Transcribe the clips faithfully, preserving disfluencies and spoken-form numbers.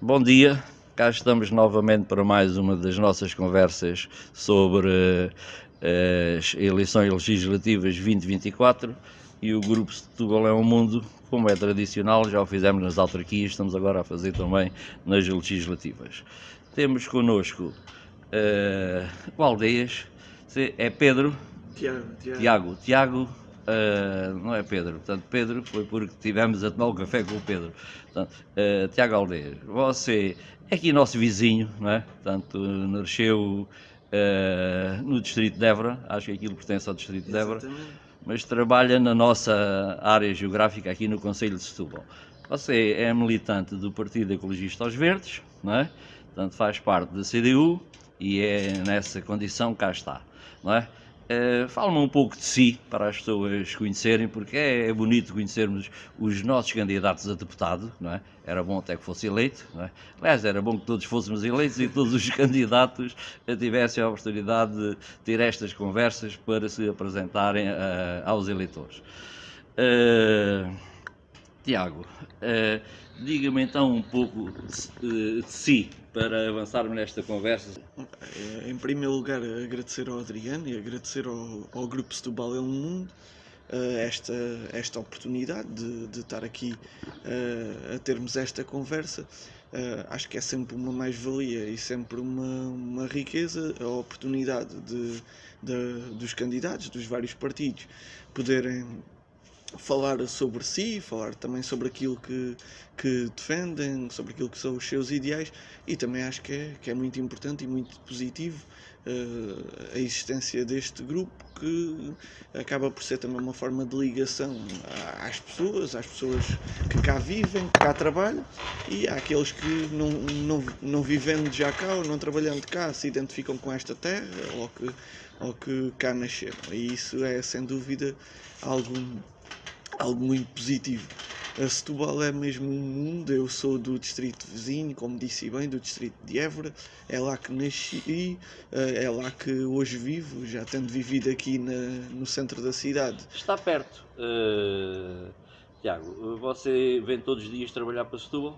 Bom dia, cá estamos novamente para mais uma das nossas conversas sobre uh, as eleições legislativas vinte vinte e quatro e o Grupo Setúbal é um Mundo, como é tradicional, já o fizemos nas autarquias, estamos agora a fazer também nas legislativas. Temos connosco uh, o Aldeias, é Pedro, Tiago, Tiago, Tiago, Tiago Uh, não é Pedro, portanto Pedro foi porque estivemos a tomar um café com o Pedro. Portanto, uh, Tiago Aldeias, você é aqui nosso vizinho, não é? Portanto, nasceu uh, no distrito de Évora, acho que aquilo pertence ao distrito de Évora, mas trabalha na nossa área geográfica aqui no Concelho de Setúbal. Você é militante do Partido Ecologista aos Verdes, não é? Portanto, faz parte da C D U e é nessa condição que cá está, não é? Uh, Fala-me um pouco de si, para as pessoas conhecerem, porque é, é bonito conhecermos os nossos candidatos a deputado, não é? Era bom até que fosse eleito, não é? Aliás, era bom que todos fôssemos eleitos e todos os candidatos tivessem a oportunidade de ter estas conversas para se apresentarem uh, aos eleitores. Uh, Tiago, uh, diga-me então um pouco de, de si, para avançarmos nesta conversa. Em primeiro lugar, agradecer ao Adriano e agradecer ao, ao Grupo Setúbal é um Mundo uh, esta, esta oportunidade de, de estar aqui uh, a termos esta conversa. Uh, acho que é sempre uma mais-valia e sempre uma, uma riqueza a oportunidade de, de, dos candidatos, dos vários partidos, poderem falar sobre si, falar também sobre aquilo que, que defendem, sobre aquilo que são os seus ideais, e também acho que é, que é muito importante e muito positivo uh, a existência deste grupo, que acaba por ser também uma forma de ligação às pessoas, às pessoas que cá vivem, que cá trabalham, e àqueles que não, não, não vivendo já cá ou não trabalhando cá se identificam com esta terra ou que, ou que cá nasceram, e isso é sem dúvida algo algo muito positivo. A Setúbal é mesmo um mundo, eu sou do distrito vizinho, como disse bem, do distrito de Évora, é lá que nasci, é lá que hoje vivo, já tendo vivido aqui na, no centro da cidade. Está perto. Uh, Tiago, você vem todos os dias trabalhar para Setúbal?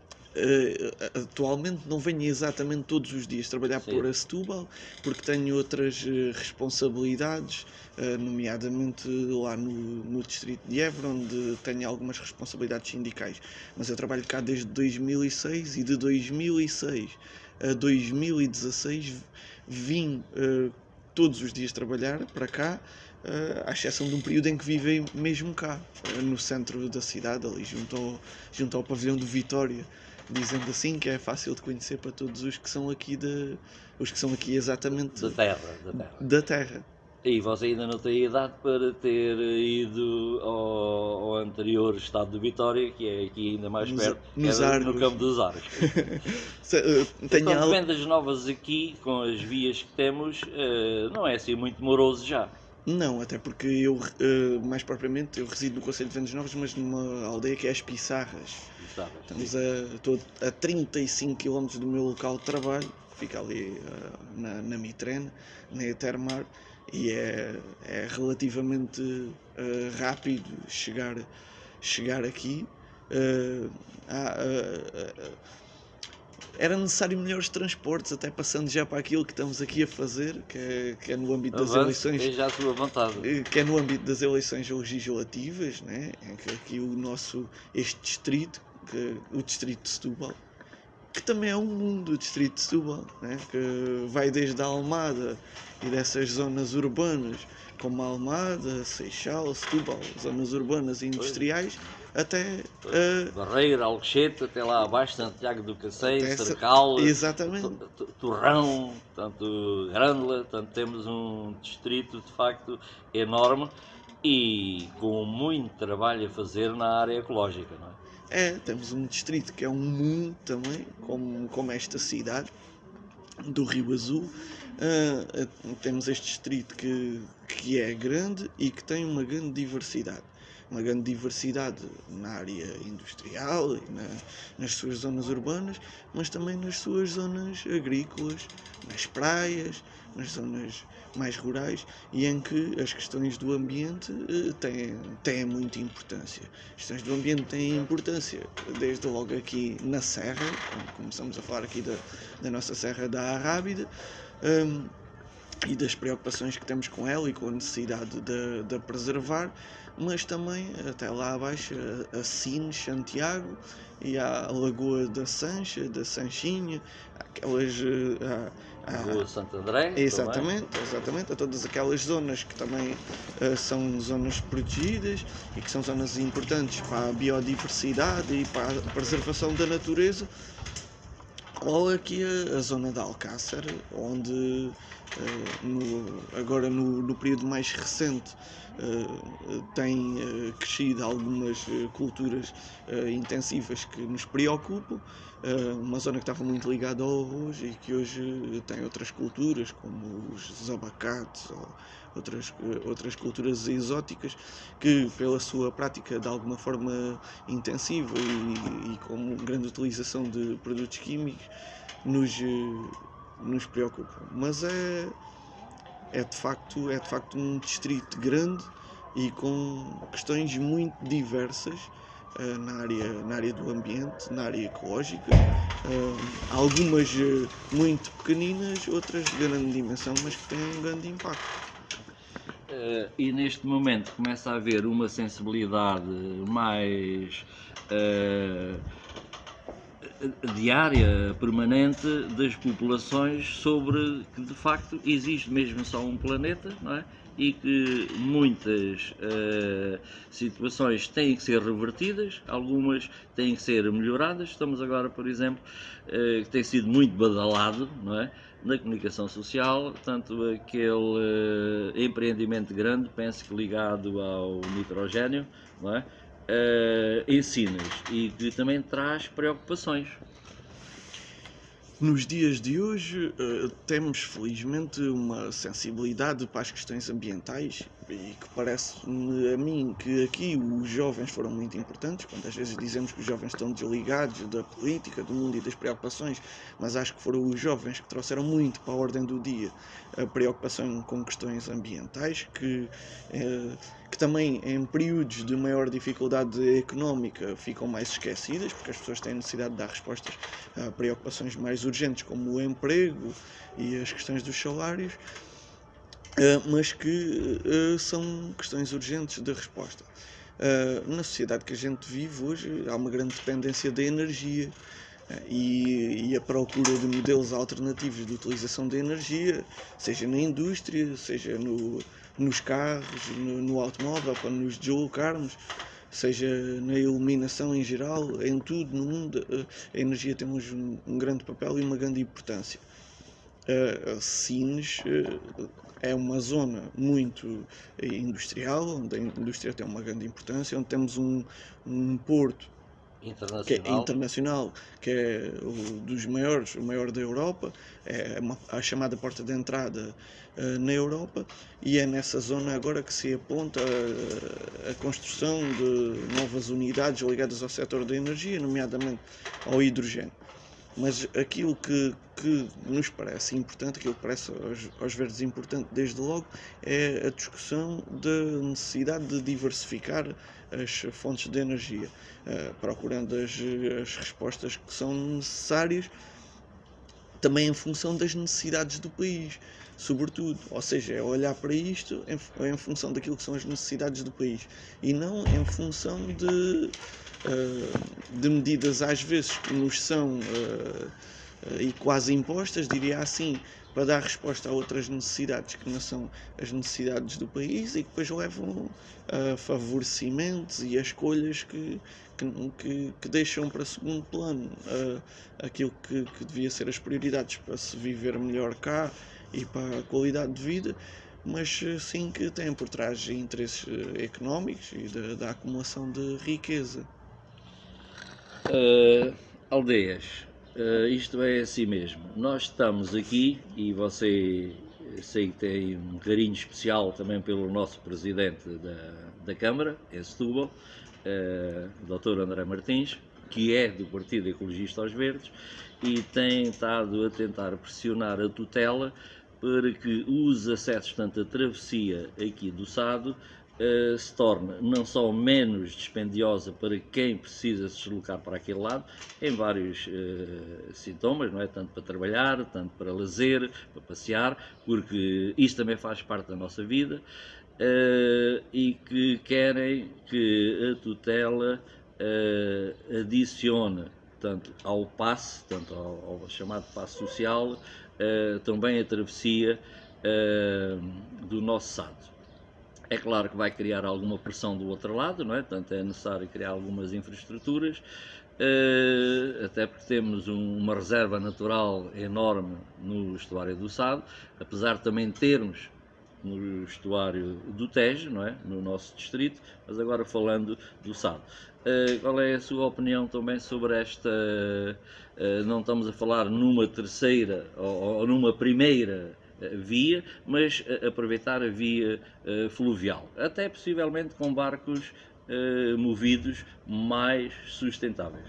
Uh, atualmente não venho exatamente todos os dias trabalhar Sim. por a Setúbal, porque tenho outras uh, responsabilidades, uh, nomeadamente lá no, no distrito de Évora, onde tenho algumas responsabilidades sindicais, mas eu trabalho cá desde dois mil e seis e de dois mil e seis a dois mil e dezasseis vim uh, todos os dias trabalhar para cá, Uh, à exceção de um período em que vivem mesmo cá, uh, no centro da cidade, ali junto ao, junto ao pavilhão do Vitória, dizendo assim, que é fácil de conhecer para todos os que são aqui, de, os que são aqui exatamente da terra, da terra. Da terra. E você ainda não tem idade para ter ido ao, ao anterior estado de Vitória, que é aqui ainda mais nos, perto, nos é no Campo dos Arcos. Então, al... vendas novas aqui, com as vias que temos, uh, não é assim muito moroso já. Não, até porque eu, uh, mais propriamente, eu resido no Concelho de Vendas Novas, mas numa aldeia que é as Pissarras. Pissarras Estamos a, estou a trinta e cinco quilómetros do meu local de trabalho, que fica ali uh, na, na Mitrena, na Etermar, e é, é relativamente uh, rápido chegar, chegar aqui. Uh, há, uh, uh, Era necessário melhores transportes, até passando já para aquilo que estamos aqui a fazer, que é, que é no âmbito das Avance, eleições. Já a sua vontade. Que é no âmbito das eleições legislativas, né? Em que aqui o nosso, este distrito, que, o distrito de Setúbal, que também é um mundo, o distrito de Setúbal, né? Que vai desde a Almada e dessas zonas urbanas, como a Almada, Seixal, Setúbal, zonas urbanas e industriais, pois. Até uh, Barreira, Alcochete, até lá abaixo, Santiago do Cacém, Cercal, exatamente. Torrão, tanto Grândola, portanto temos um distrito de facto enorme e com muito trabalho a fazer na área ecológica, não é? É, temos um distrito que é um mundo também, como, como esta cidade do Rio Azul. Uh, temos este distrito que, que é grande e que tem uma grande diversidade. Uma grande diversidade na área industrial, e na, nas suas zonas urbanas, mas também nas suas zonas agrícolas, nas praias, nas zonas mais rurais e em que as questões do ambiente eh, têm, têm muita importância. As questões do ambiente têm importância, desde logo aqui na Serra, como começamos a falar aqui da, da nossa Serra da Arrábida, um, e das preocupações que temos com ela e com a necessidade de, de a preservar, mas também até lá abaixo a, a Sines, Santiago e a Lagoa da Sancha, da Sanchinha, aquelas a, a Rua Santo André, exatamente, também. exatamente, a todas aquelas zonas que também uh, são zonas protegidas e que são zonas importantes para a biodiversidade e para a preservação da natureza. Ou aqui a, a zona de Alcácer, onde uh, no, agora no, no período mais recente uh, tem uh, crescido algumas uh, culturas uh, intensivas que nos preocupam, uh, uma zona que estava muito ligada ao arroz e que hoje uh, tem outras culturas, como os abacates ou outras, uh, outras culturas exóticas, que pela sua prática de alguma forma intensiva e, e com grande utilização de produtos químicos nos, nos preocupam. Mas é, é, de facto, é de facto um distrito grande e com questões muito diversas uh, na, área, na área do ambiente, na área ecológica, uh, algumas uh, muito pequeninas, outras de grande dimensão, mas que têm um grande impacto. Uh, e neste momento começa a haver uma sensibilidade mais uh, diária, permanente das populações sobre que de facto existe mesmo só um planeta, não é? E que muitas uh, situações têm que ser revertidas, algumas têm que ser melhoradas. Estamos agora, por exemplo, uh, que tem sido muito badalado, não é? Na comunicação social, tanto aquele uh, empreendimento grande, penso que ligado ao nitrogénio, não é? Uh, em Sines, e que também traz preocupações. Nos dias de hoje uh, temos felizmente uma sensibilidade para as questões ambientais e que parece-me a mim que aqui os jovens foram muito importantes, quando às vezes dizemos que os jovens estão desligados da política, do mundo e das preocupações, mas acho que foram os jovens que trouxeram muito para a ordem do dia a preocupação com questões ambientais, que, uh, que também em períodos de maior dificuldade económica ficam mais esquecidas, porque as pessoas têm necessidade de dar respostas a preocupações mais urgentes como o emprego e as questões dos salários, mas que são questões urgentes de resposta. Na sociedade que a gente vive hoje há uma grande dependência da energia e a procura de modelos alternativos de utilização da energia, seja na indústria, seja no, nos carros, no, no automóvel, para nos deslocarmos, seja na iluminação em geral, em tudo no mundo, a energia tem um, um grande papel e uma grande importância. A Sines é uma zona muito industrial, onde a indústria tem uma grande importância, onde temos um, um porto internacional. que é internacional, que é o dos maiores, o maior da Europa, é uma, a chamada porta de entrada uh, na Europa, e é nessa zona agora que se aponta a, a construção de novas unidades ligadas ao setor da energia, nomeadamente ao hidrogênio. Mas aquilo que, que nos parece importante, aquilo que parece aos, aos verdes importante desde logo, é a discussão da necessidade de diversificar as fontes de energia, uh, procurando as, as respostas que são necessárias, também em função das necessidades do país, sobretudo, ou seja, é olhar para isto em, em função daquilo que são as necessidades do país, e não em função de... Uh, de medidas às vezes que nos são uh, uh, e quase impostas, diria assim, para dar resposta a outras necessidades que não são as necessidades do país e que depois levam a favorecimentos e a escolhas que, que, que, que deixam para segundo plano uh, aquilo que, que devia ser as prioridades para se viver melhor cá e para a qualidade de vida, mas sim que têm por trás interesses económicos e da, da acumulação de riqueza. Uh, aldeias, uh, isto é assim mesmo. Nós estamos aqui e você sei que tem um carinho especial também pelo nosso presidente da, da Câmara, em Setúbal, uh, doutor André Martins, que é do Partido Ecologista aos Verdes, e tem estado a tentar pressionar a tutela para que os acessos, tanto a travessia aqui do Sado, Uh, se torna não só menos dispendiosa para quem precisa se deslocar para aquele lado, em vários uh, sintomas, não é? Tanto para trabalhar, tanto para lazer, para passear, porque isso também faz parte da nossa vida, uh, e que querem que a tutela uh, adicione tanto ao passe, tanto ao, ao chamado passe social, uh, também a travessia uh, do nosso Sado. É claro que vai criar alguma pressão do outro lado, não é? Portanto, é necessário criar algumas infraestruturas, uh, até porque temos um, uma reserva natural enorme no estuário do Sado, apesar de também termos no estuário do Tejo, não é? No nosso distrito, mas agora falando do Sado. Uh, qual é a sua opinião também sobre esta, uh, não estamos a falar numa terceira ou, ou numa primeira via, mas aproveitar a via uh, fluvial, até possivelmente com barcos uh, movidos mais sustentáveis?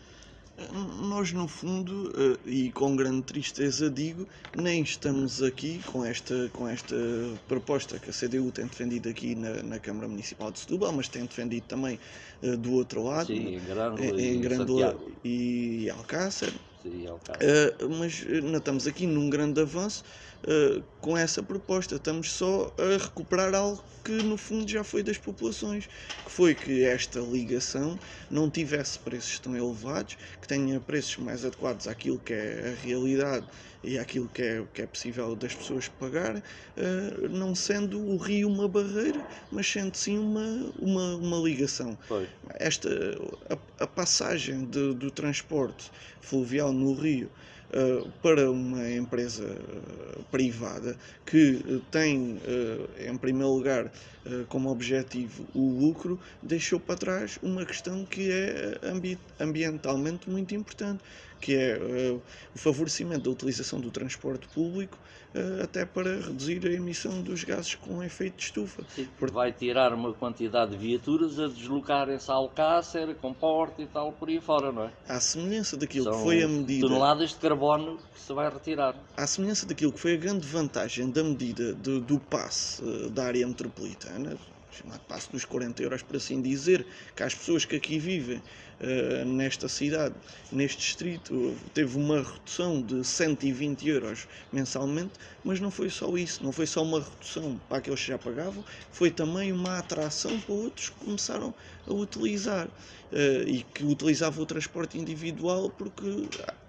Nós, no fundo, e com grande tristeza digo, nem estamos aqui com esta, com esta proposta que a C D U tem defendido aqui na, na Câmara Municipal de Setúbal, mas tem defendido também uh, do outro lado, sim, em Grândola, em, em Grândola e, e Alcácer. Sim, Alcácer. Uh, mas não estamos aqui num grande avanço uh, com essa proposta, estamos só a recuperar algo que no fundo já foi das populações, que foi que esta ligação não tivesse preços tão elevados, que tenha preços mais adequados àquilo que é a realidade e àquilo que é, que é possível das pessoas pagar, uh, não sendo o rio uma barreira, mas sendo sim uma, uma, uma ligação. Foi. Esta, a, a passagem de, do transporte fluvial no rio uh, para uma empresa uh, privada que uh, tem, uh, em primeiro lugar, uh, como objetivo o lucro, deixou para trás uma questão que é ambi ambientalmente muito importante, que é uh, o favorecimento da utilização do transporte público, uh, até para reduzir a emissão dos gases com efeito de estufa. Sim, porque vai tirar uma quantidade de viaturas a deslocarem-se a Alcácer, com porta e tal, por aí fora, não é? À semelhança daquilo São que foi a medida... toneladas de carbono que se vai retirar. À semelhança daquilo que foi a grande vantagem da medida do, do passe uh, da área metropolitana, chamado passe dos quarenta euros, por assim dizer, que as pessoas que aqui vivem uh, nesta cidade, neste distrito, teve uma redução de cento e vinte euros mensalmente, mas não foi só isso, não foi só uma redução para aqueles que já pagavam, foi também uma atração para outros que começaram a utilizar uh, e que utilizavam o transporte individual porque...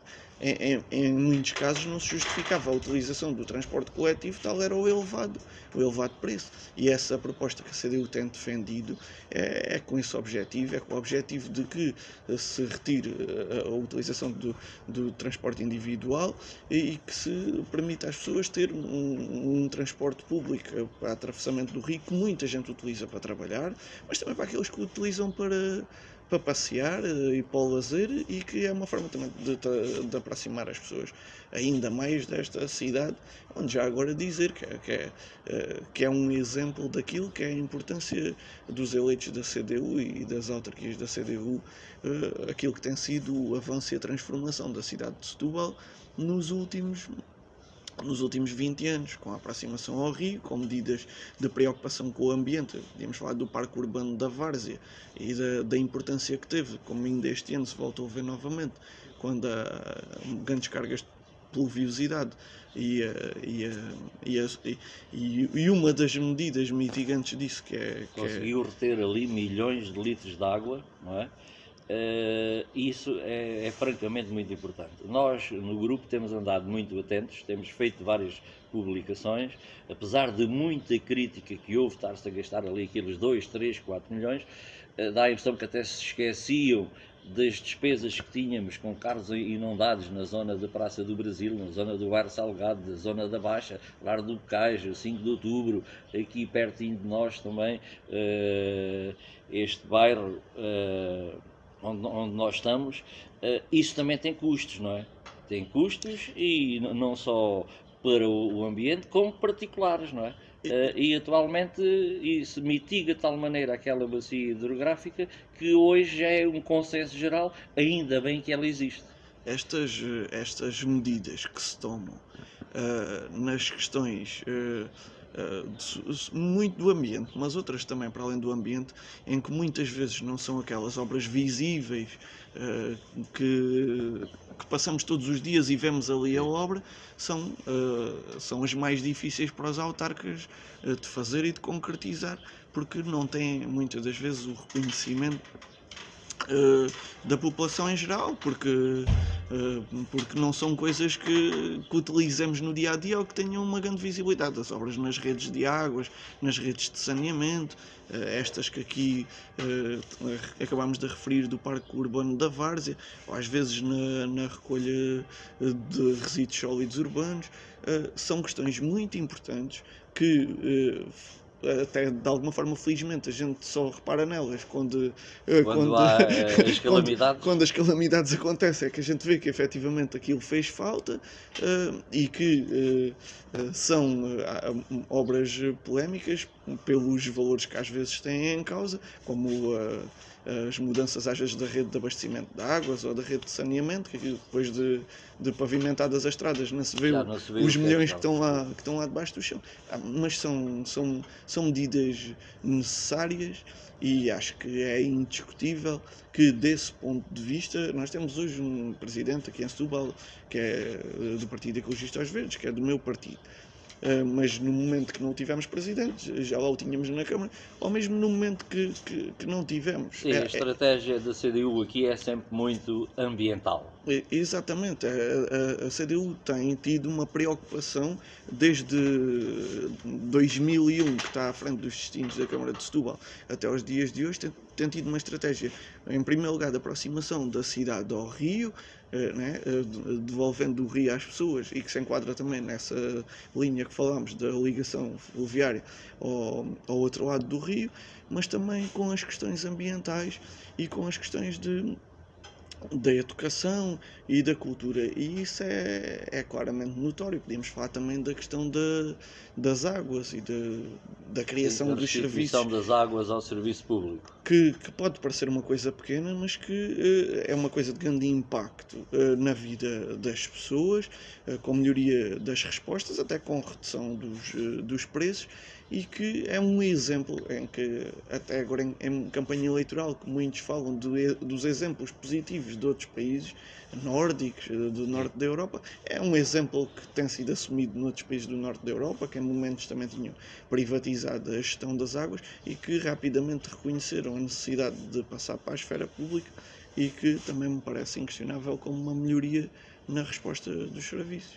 Em, em, em muitos casos não se justificava a utilização do transporte coletivo, tal era o elevado, o elevado preço. E essa proposta que a C D U tem defendido é, é com esse objetivo, é com o objetivo de que se retire a, a utilização do, do transporte individual e, e que se permita às pessoas ter um, um transporte público para atravessamento do rio, que muita gente utiliza para trabalhar, mas também para aqueles que o utilizam para... para passear e para o lazer, e que é uma forma também de, de, de aproximar as pessoas ainda mais desta cidade, onde já agora dizer que é, que, é, que é um exemplo daquilo que é a importância dos eleitos da C D U e das autarquias da C D U, aquilo que tem sido o avanço e a transformação da cidade de Setúbal nos últimos nos últimos vinte anos, com a aproximação ao rio, com medidas de preocupação com o ambiente. Podíamos falar do Parque Urbano da Várzea e da, da importância que teve, como ainda este ano se voltou a ver novamente, quando há grandes cargas de pluviosidade e, e, e, e, e uma das medidas mitigantes disso que é... Que conseguiu é... reter ali milhões de litros de água, não é? Uh, isso é, é francamente muito importante. Nós, no grupo, temos andado muito atentos, temos feito várias publicações, apesar de muita crítica que houve, estar-se a gastar ali aqueles dois, três, quatro milhões, uh, dá a impressão que até se esqueciam das despesas que tínhamos com carros inundados na zona da Praça do Brasil, na zona do Bairro Salgado, na zona da Baixa, Lar do Bocage, cinco de outubro, aqui pertinho de nós também, uh, este bairro... Uh, Onde, onde nós estamos, uh, isso também tem custos, não é? Tem custos e não só para o ambiente, como particulares, não é? Uh, e atualmente isso mitiga de tal maneira aquela bacia hidrográfica que hoje já é um consenso geral, ainda bem que ela existe. Estas, estas medidas que se tomam uh, nas questões uh, uh, de, muito do ambiente, mas outras também para além do ambiente, em que muitas vezes não são aquelas obras visíveis uh, que, que passamos todos os dias e vemos ali a obra, são, uh, são as mais difíceis para os autarcas uh, de fazer e de concretizar, porque não têm muitas das vezes o reconhecimento Uh, da população em geral, porque, uh, porque não são coisas que, que utilizemos no dia a dia ou que tenham uma grande visibilidade. As obras nas redes de águas, nas redes de saneamento, uh, estas que aqui uh, acabámos de referir do Parque Urbano da Várzea, ou às vezes na, na recolha de resíduos sólidos urbanos, uh, são questões muito importantes que uh, até de alguma forma, felizmente, a gente só repara nelas quando, quando, quando há as calamidades. Quando, quando as calamidades acontecem, é que a gente vê que efetivamente aquilo fez falta uh, e que uh, são uh, obras polémicas pelos valores que às vezes têm em causa, como uh, as mudanças às vezes da rede de abastecimento de águas ou da rede de saneamento, que depois de, de pavimentadas as estradas não se vê, não se vê os milhões que, que estão lá que estão lá debaixo do chão. Ah, mas são, são, são medidas necessárias e acho que é indiscutível que, desse ponto de vista, nós temos hoje um presidente aqui em Setúbal que é do Partido Ecologista aos Verdes, que é do meu partido. Uh, mas no momento que não tivemos presidente, já lá o tínhamos na Câmara, ou mesmo no momento que, que, que não tivemos. Sim, é, a estratégia é... da C D U aqui é sempre muito ambiental. É, exatamente, a, a, a C D U tem tido uma preocupação desde dois mil e um, que está à frente dos destinos da Câmara de Setúbal, até aos dias de hoje, tem, tem tido uma estratégia, em primeiro lugar, de aproximação da cidade ao rio, Uh, né, uh, devolvendo o rio às pessoas, e que se enquadra também nessa linha que falámos da ligação fluviária ao, ao outro lado do rio, mas também com as questões ambientais e com as questões de, da educação e da cultura, e isso é, é claramente notório. Podíamos falar também da questão da, das águas e de, da criação Sim, da dos serviços das águas ao serviço público, que, que pode parecer uma coisa pequena, mas que uh, é uma coisa de grande impacto uh, na vida das pessoas, uh, com melhoria das respostas, até com redução dos, uh, dos preços, e que é um exemplo em que, até agora em, em campanha eleitoral, que muitos falam de, dos exemplos positivos de outros países nórdicos, do norte da Europa, é um exemplo que tem sido assumido noutros países do norte da Europa, que em momentos também tinham privatizado a gestão das águas e que rapidamente reconheceram a necessidade de passar para a esfera pública, e que também me parece inquestionável como uma melhoria na resposta dos serviços.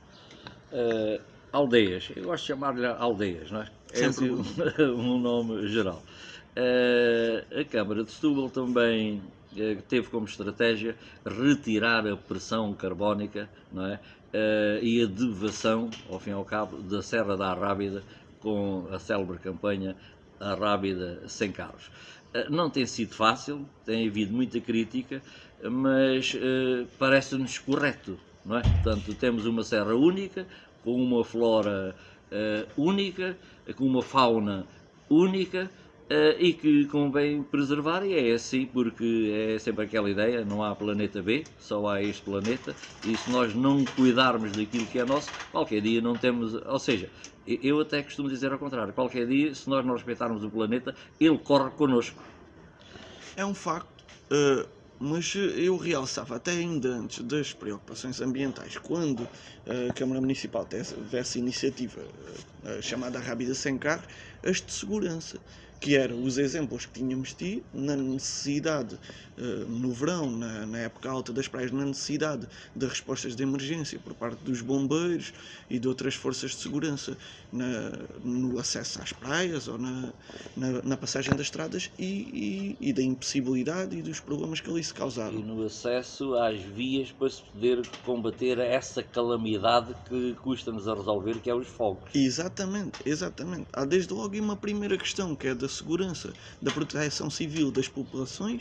Uh, aldeias, eu gosto de chamar-lhe aldeias, não é? É assim um, um nome geral. Uh, a Câmara de Setúbal também uh, teve como estratégia retirar a pressão carbónica, não é? Uh, e a devação, ao fim e ao cabo, da Serra da Arrábida, com a célebre campanha Arrábida sem carros. Uh, não tem sido fácil, tem havido muita crítica, mas uh, parece-nos correto, não é? Portanto, temos uma serra única, com uma flora uh, única, com uma fauna única, uh, e que convém preservar, e é assim, porque é sempre aquela ideia, não há planeta B, só há este planeta, e se nós não cuidarmos daquilo que é nosso, qualquer dia não temos, ou seja, eu até costumo dizer ao contrário, qualquer dia, se nós não respeitarmos o planeta, ele corre connosco. É um facto, uh, mas eu realçava até ainda antes das preocupações ambientais, quando a Câmara Municipal tivesse iniciativa uh, chamada Arrábida sem carros, as de segurança, que eram os exemplos que tínhamos tido na necessidade, uh, no verão, na, na época alta das praias, na necessidade de respostas de emergência por parte dos bombeiros e de outras forças de segurança na, no acesso às praias ou na, na, na passagem das estradas, e, e, e da impossibilidade e dos problemas que ali se causaram. E no acesso às vias para se poder combater essa calamidade que custa-nos a resolver, que é os fogos. Exatamente, exatamente. Há desde logo uma primeira questão, que é da segurança, da proteção civil das populações,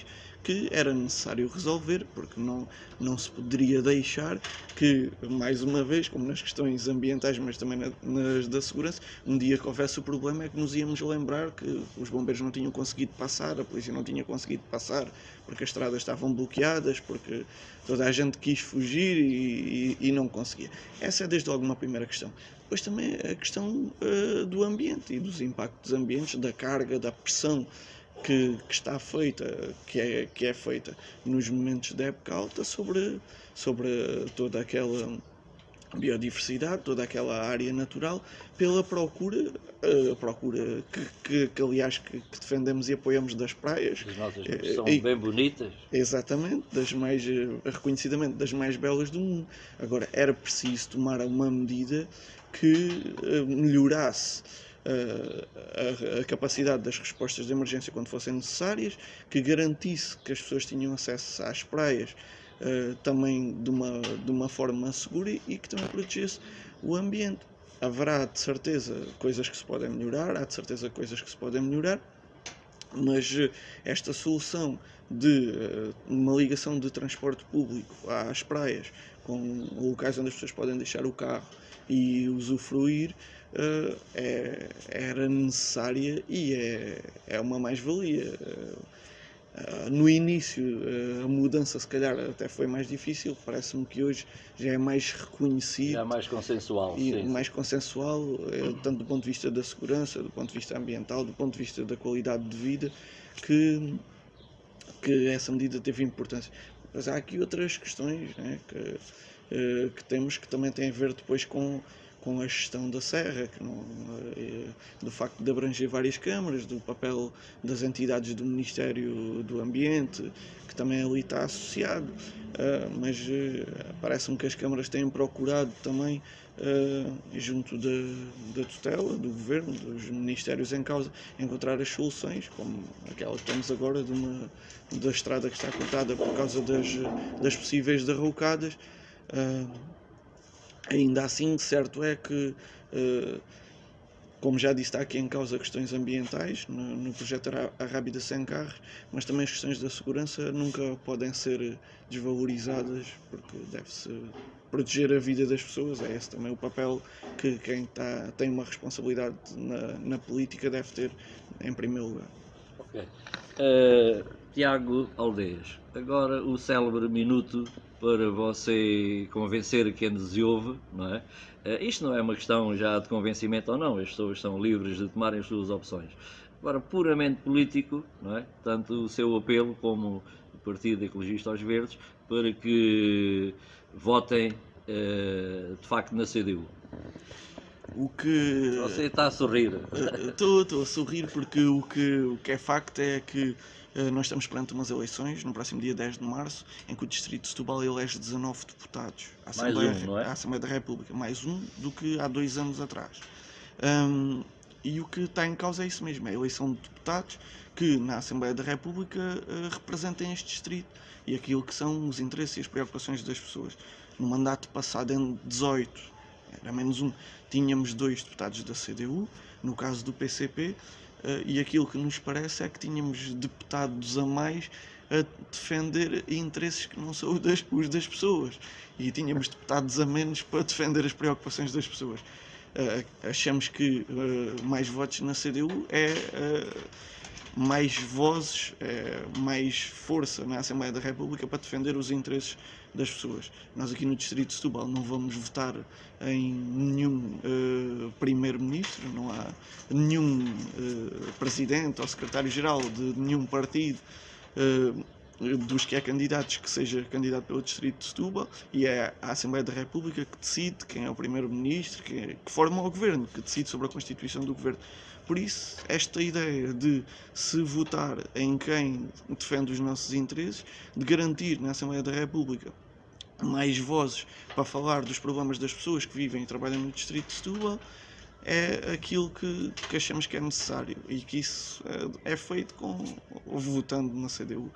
que era necessário resolver, porque não, não se poderia deixar que, mais uma vez, como nas questões ambientais, mas também na, nas da segurança, um dia que houvesse o problema é que nos íamos lembrar que os bombeiros não tinham conseguido passar, a polícia não tinha conseguido passar, porque as estradas estavam bloqueadas, porque toda a gente quis fugir e, e, e não conseguia. Essa é desde logo uma primeira questão. Depois também a questão uh, do ambiente e dos impactos ambientes, da carga, da pressão que, que está feita, que é, que é feita nos momentos da época alta sobre, sobre toda aquela biodiversidade, toda aquela área natural, pela procura, a procura que, que, que aliás que, que defendemos e apoiamos das praias. As nossas são e, bem bonitas. Exatamente, das mais, reconhecidamente das mais belas do mundo. Agora, era preciso tomar uma medida que melhorasse a, a, a capacidade das respostas de emergência quando fossem necessárias, que garantisse que as pessoas tinham acesso às praias Uh, também de uma, de uma forma segura e que também protegesse o ambiente. Haverá de certeza coisas que se podem melhorar, há de certeza coisas que se podem melhorar, mas uh, esta solução de uh, uma ligação de transporte público às praias, com locais onde as pessoas podem deixar o carro e usufruir, uh, é, era necessária e é, é uma mais-valia. Uh, Uh, no início uh, a mudança se calhar até foi mais difícil, parece-me que hoje já é mais reconhecido, já é mais consensual, e sim. mais consensual, uh, tanto do ponto de vista da segurança, do ponto de vista ambiental, do ponto de vista da qualidade de vida, que, que essa medida teve importância. Mas há aqui outras questões, né, que, uh, que temos que também têm a ver depois com com a gestão da serra, que não, do facto de abranger várias câmaras, do papel das entidades do Ministério do Ambiente, que também ali está associado, uh, mas uh, parece-me que as câmaras têm procurado também, uh, junto da, da tutela, do Governo, dos Ministérios em causa, encontrar as soluções, como aquela que temos agora de uma, da estrada que está cortada por causa das, das possíveis derrocadas. Uh, Ainda assim, certo é que, como já disse, está aqui em causa questões ambientais no, no projeto Arrábida Sem Carros, mas também as questões da segurança nunca podem ser desvalorizadas, porque deve-se proteger a vida das pessoas. É esse também o papel que quem tá, tem uma responsabilidade na, na política deve ter em primeiro lugar. Ok. Uh, Tiago Aldeias, agora o célebre minuto para você convencer quem nos ouve, não é? Uh, isto não é uma questão já de convencimento ou não, as pessoas são livres de tomarem as suas opções. Agora, puramente político, não é? Tanto o seu apelo como o Partido Ecologista aos Verdes, para que votem uh, de facto na C D U. O que... Você está a sorrir. Estou, estou a sorrir porque o que, o que é facto é que uh, nós estamos perante umas eleições no próximo dia dez de março, em que o Distrito de Setúbal elege dezanove deputados à Assembleia, mais um, não é? à Assembleia da República, mais um do que há dois anos atrás. Um, e o que está em causa é isso mesmo, é a eleição de deputados que na Assembleia da República uh, representem este distrito e aquilo que são os interesses e as preocupações das pessoas. No mandato passado, em dezoito, era menos um, tínhamos dois deputados da C D U, no caso do P C P, uh, e aquilo que nos parece é que tínhamos deputados a mais a defender interesses que não são das, os das pessoas, e tínhamos deputados a menos para defender as preocupações das pessoas. Uh, achamos que uh, mais votos na C D U é uh, mais vozes, é mais força na Assembleia da República para defender os interesses das pessoas. Nós aqui no Distrito de Setúbal não vamos votar em nenhum uh, primeiro-ministro, não há nenhum uh, presidente ou secretário-geral de nenhum partido uh, dos que é candidatos que seja candidato pelo Distrito de Setúbal, e é a Assembleia da República que decide quem é o primeiro-ministro, que, é, que forma o governo, que decide sobre a constituição do governo. Por isso, esta ideia de se votar em quem defende os nossos interesses, de garantir na Assembleia da República mais vozes para falar dos problemas das pessoas que vivem e trabalham no Distrito de Setúbal, é aquilo que, que achamos que é necessário, e que isso é, é feito com, votando na C D U.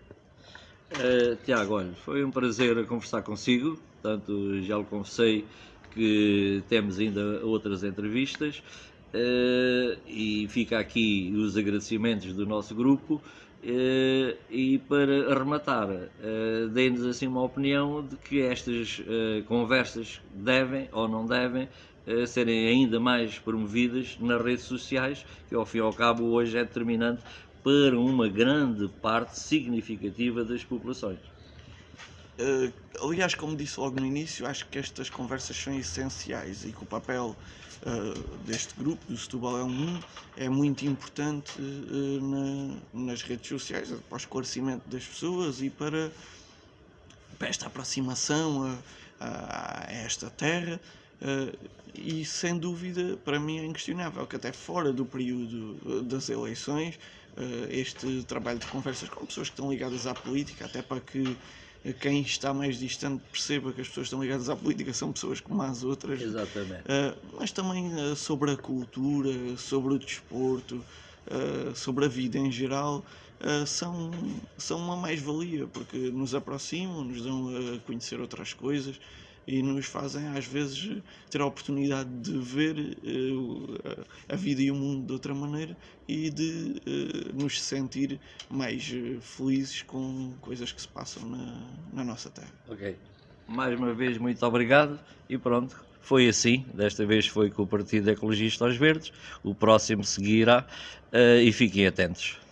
Uh, Tiago, olha, foi um prazer conversar consigo, portanto já lhe confessei que temos ainda outras entrevistas, uh, e fica aqui os agradecimentos do nosso grupo, Eh, e para arrematar, eh, dei-nos assim uma opinião de que estas eh, conversas devem ou não devem eh, serem ainda mais promovidas nas redes sociais, que ao fim e ao cabo hoje é determinante para uma grande parte significativa das populações. Uh, aliás, como disse logo no início, acho que estas conversas são essenciais e que o papel uh, deste grupo, do Setúbal é um Mundo, é muito importante uh, na- nas redes sociais, para o esclarecimento das pessoas e para, para esta aproximação a, a- a esta terra. Uh, e sem dúvida, para mim é inquestionável que até fora do período uh, das eleições, uh, este trabalho de conversas com pessoas que estão ligadas à política, até para que quem está mais distante perceba que as pessoas que estão ligadas à política são pessoas como as outras, Exatamente. uh, mas também uh, sobre a cultura, sobre o desporto, uh, sobre a vida em geral, uh, são, são uma mais-valia, porque nos aproximam, nos dão a conhecer outras coisas e nos fazem às vezes ter a oportunidade de ver uh, a vida e o mundo de outra maneira e de uh, nos sentir mais uh, felizes com coisas que se passam na, na nossa terra. Ok. Mais uma vez, muito obrigado e pronto. Foi assim, desta vez foi com o Partido Ecologista aos Verdes, o próximo seguirá eh, e fiquem atentos.